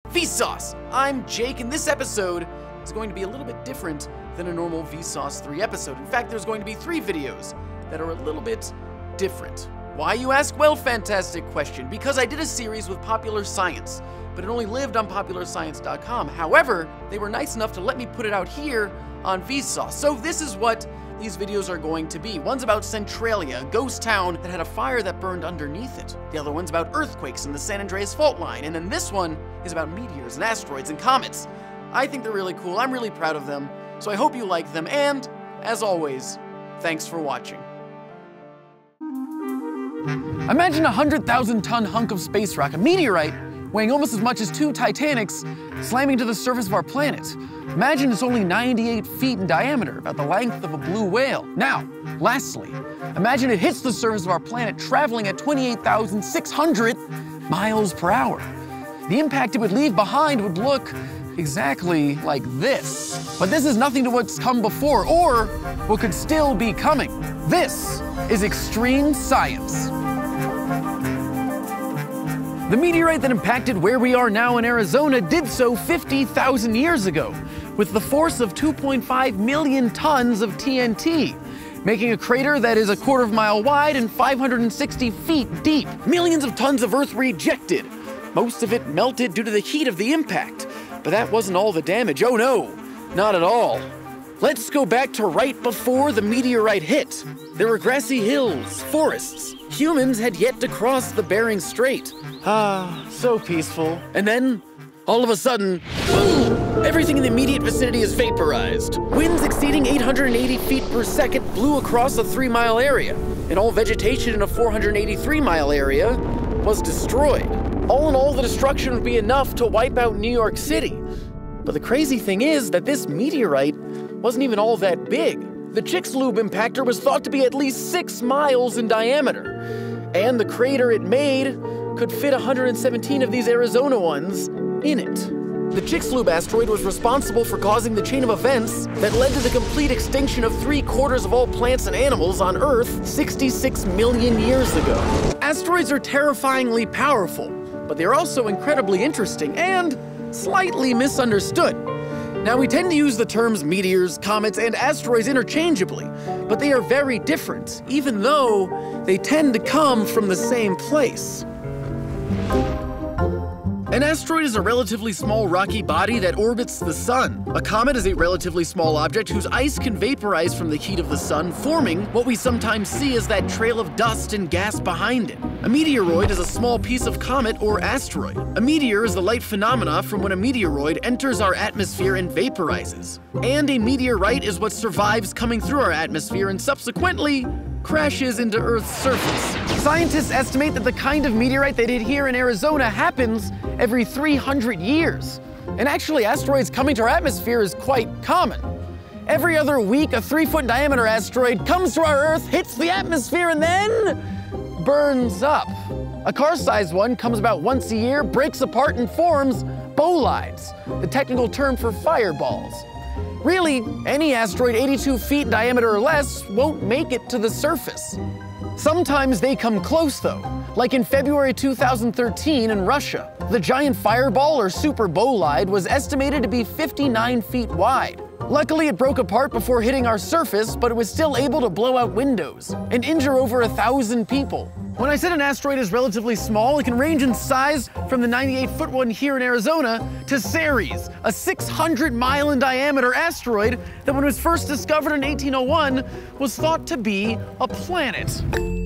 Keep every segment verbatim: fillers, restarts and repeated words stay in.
Vsauce! I'm Jake, and this episode is going to be a little bit different than a normal Vsauce three episode. In fact, there's going to be three videos that are a little bit different. Why, you ask? Well, fantastic question. Because I did a series with Popular Science, but it only lived on popular science dot com. However, they were nice enough to let me put it out here on Vsauce. So this is what these videos are going to be. One's about Centralia, a ghost town that had a fire that burned underneath it. The other one's about earthquakes in the San Andreas fault line. And then this one is about meteors and asteroids and comets. I think they're really cool. I'm really proud of them. So I hope you like them. And, as always, thanks for watching. Imagine a one hundred thousand ton hunk of space rock, a meteorite, weighing almost as much as two Titanics, slamming to the surface of our planet. Imagine it's only ninety-eight feet in diameter, about the length of a blue whale. Now, lastly, imagine it hits the surface of our planet traveling at twenty-eight thousand six hundred miles per hour. The impact it would leave behind would look exactly like this. But this is nothing to what's come before, or what could still be coming. This is extreme science. The meteorite that impacted where we are now in Arizona did so fifty thousand years ago, with the force of two point five million tons of T N T, making a crater that is a quarter of a mile wide and five hundred sixty feet deep. Millions of tons of Earth were ejected. Most of it melted due to the heat of the impact. But that wasn't all the damage. Oh no, not at all. Let's go back to right before the meteorite hit. There were grassy hills, forests. Humans had yet to cross the Bering Strait. Ah, so peaceful. And then, all of a sudden, boom! Everything in the immediate vicinity is vaporized. Winds exceeding eight hundred eighty feet per second blew across a three mile area, and all vegetation in a four hundred eighty-three mile area was destroyed. All in all, the destruction would be enough to wipe out New York City. But the crazy thing is that this meteorite wasn't even all that big. The Chicxulub impactor was thought to be at least six miles in diameter, and the crater it made could fit one hundred seventeen of these Arizona ones in it. The Chicxulub asteroid was responsible for causing the chain of events that led to the complete extinction of three quarters of all plants and animals on Earth sixty-six million years ago. Asteroids are terrifyingly powerful, but they're also incredibly interesting and slightly misunderstood. Now, we tend to use the terms meteors, comets, and asteroids interchangeably, but they are very different, even though they tend to come from the same place. An asteroid is a relatively small rocky body that orbits the sun. A comet is a relatively small object whose ice can vaporize from the heat of the sun, forming what we sometimes see as that trail of dust and gas behind it. A meteoroid is a small piece of comet or asteroid. A meteor is the light phenomena from when a meteoroid enters our atmosphere and vaporizes. And a meteorite is what survives coming through our atmosphere and subsequently crashes into Earth's surface. Scientists estimate that the kind of meteorite they did here in Arizona happens every three hundred years. And actually, asteroids coming to our atmosphere is quite common. Every other week, a three-foot diameter asteroid comes to our Earth, hits the atmosphere, and then burns up. A car-sized one comes about once a year, breaks apart, and forms bolides, the technical term for fireballs. Really, any asteroid eighty-two feet in diameter or less won't make it to the surface. Sometimes they come close though, like in February two thousand thirteen in Russia. The giant fireball, or super bolide, was estimated to be fifty-nine feet wide. Luckily, it broke apart before hitting our surface, but it was still able to blow out windows and injure over a thousand people. When I said an asteroid is relatively small, it can range in size from the ninety-eight foot one here in Arizona to Ceres, a six hundred mile in diameter asteroid that when it was first discovered in eighteen oh one was thought to be a planet.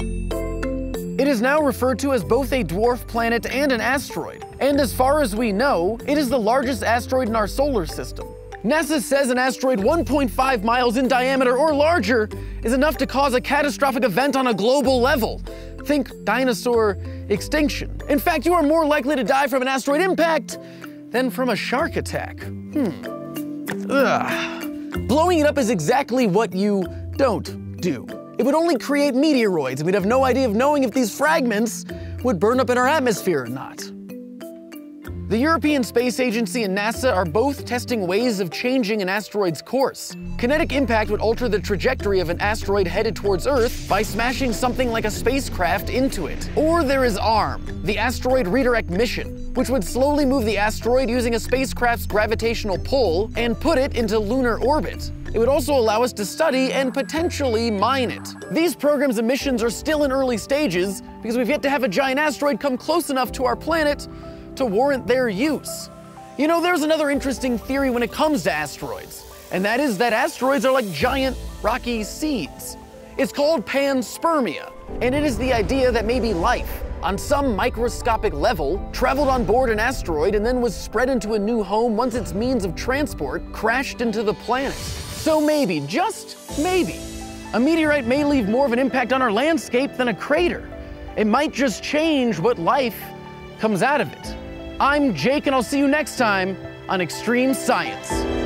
It is now referred to as both a dwarf planet and an asteroid, and as far as we know, it is the largest asteroid in our solar system. NASA says an asteroid one point five miles in diameter or larger is enough to cause a catastrophic event on a global level. Think dinosaur extinction. In fact, you are more likely to die from an asteroid impact than from a shark attack. Hmm. Ugh. Blowing it up is exactly what you don't do. It would only create meteoroids, and we'd have no idea of knowing if these fragments would burn up in our atmosphere or not. The European Space Agency and NASA are both testing ways of changing an asteroid's course. Kinetic impact would alter the trajectory of an asteroid headed towards Earth by smashing something like a spacecraft into it. Or there is ARM, the Asteroid Redirect Mission. which would slowly move the asteroid using a spacecraft's gravitational pull and put it into lunar orbit. It would also allow us to study and potentially mine it. These programs' emissions are still in early stages because we've yet to have a giant asteroid come close enough to our planet to warrant their use. You know, there's another interesting theory when it comes to asteroids, and that is that asteroids are like giant rocky seeds. It's called panspermia, and it is the idea that maybe life, on some microscopic level, traveled on board an asteroid and then was spread into a new home once its means of transport crashed into the planet. So maybe, just maybe, a meteorite may leave more of an impact on our landscape than a crater. It might just change what life comes out of it. I'm Jake, and I'll see you next time on Extreme Science.